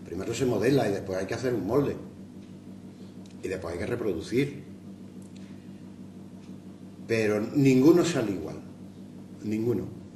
Primero se modela y después hay que hacer un molde. Y después hay que reproducir. Pero ninguno sale igual. Ninguno.